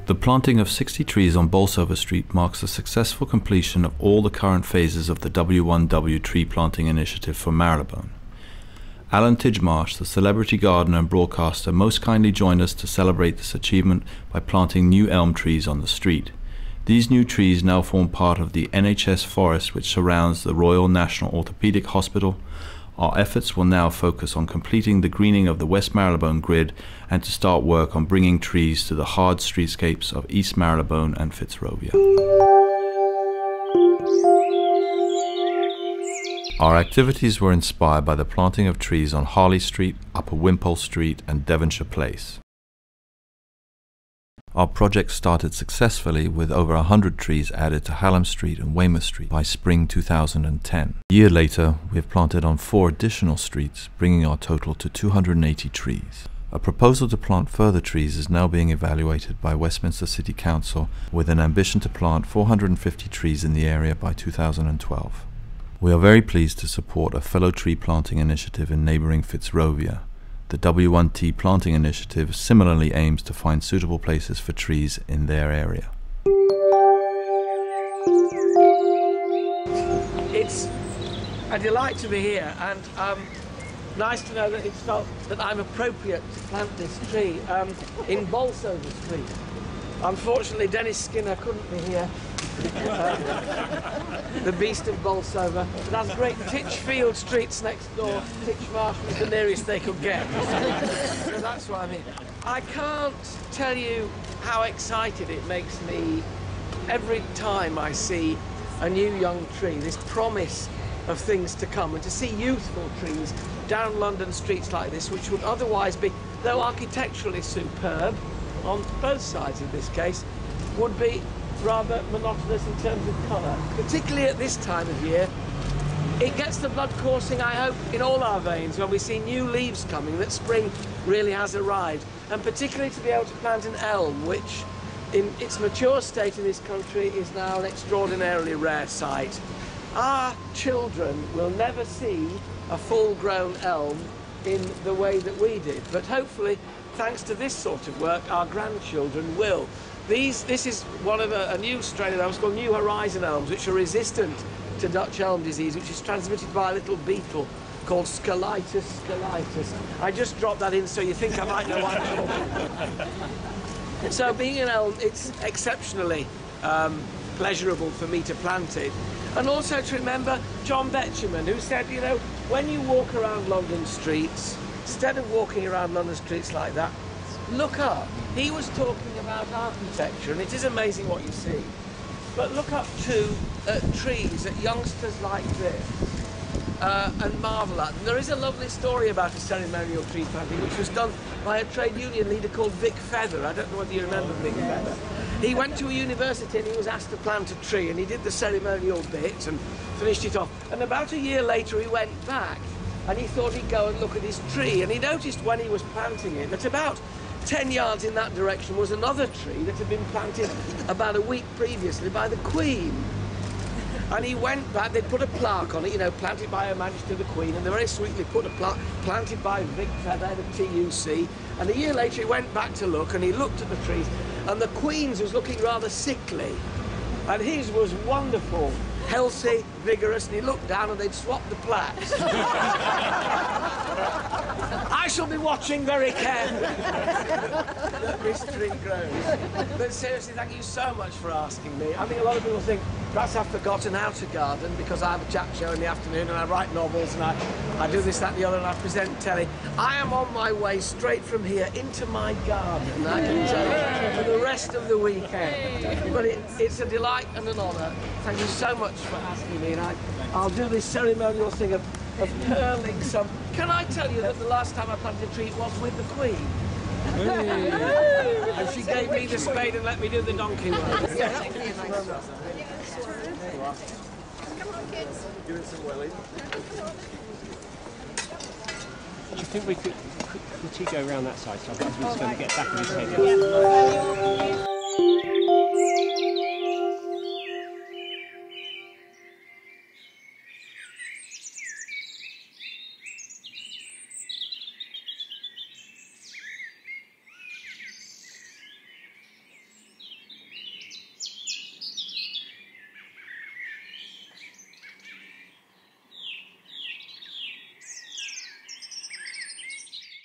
The planting of 60 trees on Bolsover Street marks the successful completion of all the current phases of the W1W Tree Planting Initiative for Marylebone. Alan+titchmarsh, the celebrity gardener and broadcaster, most kindly joined us to celebrate this achievement by planting new elm trees on the street. These new trees now form part of the nhs+forest which surrounds the Royal National Orthopaedic Hospital. Our efforts will now focus on completing the greening of the West Marylebone grid and to start work on bringing trees to the hard streetscapes of East Marylebone and Fitzrovia. Our activities were inspired by the planting of trees on Harley Street, Upper Wimpole Street and Devonshire Place. Our project started successfully with over 100 trees added to Hallam Street and Weymouth Street by spring 2010. A year later, we have planted on 4 additional streets, bringing our total to 280 trees. A proposal to plant further trees is now being evaluated by Westminster City Council with an ambition to plant 450 trees in the area by 2012. We are very pleased to support a fellow tree planting initiative in neighbouring Fitzrovia. The W1T Planting Initiative similarly aims to find suitable places for trees in their area. It's a delight to be here, and nice to know that it's felt that I'm appropriate to plant this tree in Bolsover Street. Unfortunately, Dennis Skinner couldn't be here. The beast of Bolsover. It has great Titchfield streets next door. Titchmarsh was the nearest they could get. So that's what I mean. I can't tell you how excited it makes me every time I see a new young tree, this promise of things to come, and to see youthful trees down London streets like this, which would otherwise be, though architecturally superb, on both sides in this case, would be rather monotonous in terms of colour. Particularly at this time of year, it gets the blood coursing, I hope, in all our veins when we see new leaves coming, that spring really has arrived. And particularly to be able to plant an elm, which in its mature state in this country is now an extraordinarily rare sight. Our children will never see a full-grown elm in the way that we did, but hopefully, thanks to this sort of work, our grandchildren will. This is one of a new strain of elms called New Horizon elms, which are resistant to Dutch elm disease, which is transmitted by a little beetle called Scolitis scolitis. I just dropped that in so you think I might know what I'm talking about. So being an elm, it's exceptionally pleasurable for me to plant it. And also to remember John Betjeman, who said, you know, when you walk around London streets, instead of walking around London streets like that, look up. He was talking about architecture, and it is amazing what you see. But look up to trees, at youngsters like this, and marvel at them. There is a lovely story about a ceremonial tree planting, which was done by a trade union leader called Vic Feather. I don't know whether you remember Vic Feather. He went to a university and he was asked to plant a tree, and he did the ceremonial bit and finished it off. And about a year later, he went back, and he thought he'd go and look at his tree, and he noticed when he was planting it that about 10 yards in that direction was another tree that had been planted about a week previously by the Queen. And he went back, they'd put a plaque on it, you know, planted by Her Majesty the Queen, and they very sweetly put a plaque, planted by Vic Feather, the TUC. And a year later he went back to look, and he looked at the trees, and the Queen's was looking rather sickly, and his was wonderful, healthy, vigorous, and he looked down and they'd swapped the plaques. I shall be watching very carefully that this tree grows. But seriously, thank you so much for asking me. I mean, a lot of people think perhaps I've forgotten how to garden because I have a chat show in the afternoon and I write novels and I do this, that and the other, and I present telly. I am on my way straight from here into my garden, I can tell you, for the rest of the weekend. But it's a delight and an honour. Thank you so much for asking me, and I'll do this ceremonial thing of curling some. Can I tell you that the last time I planted a tree was with the Queen? And she gave me the spade and let me do the donkey work. Come on, kids. Doing some wellies. Do you think we could he go around that side? So I think we're just going to get back in his head.